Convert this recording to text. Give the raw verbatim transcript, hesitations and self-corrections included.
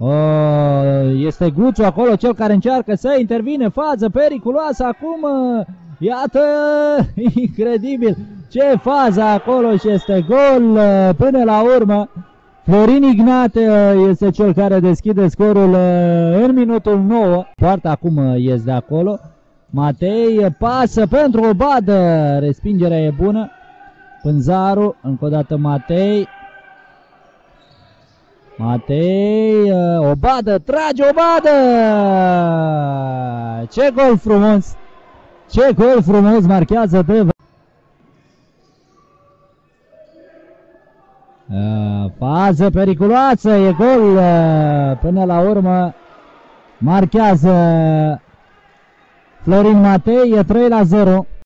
Este Guțu acolo, cel care încearcă să intervine, fază periculoasă acum, iată, incredibil, ce fază acolo și este gol până la urmă. Florin Ignate este cel care deschide scorul în minutul nouă, poartă acum ies de acolo, Matei pasă pentru Obadă, respingerea e bună, Pânzaru, încă o dată Matei, Matei, Obadă, trage Obadă! Ce gol frumos! Ce gol frumos marchează Deva! Fază periculoasă, e gol, până la urmă marchează Florin Matei, e trei la zero.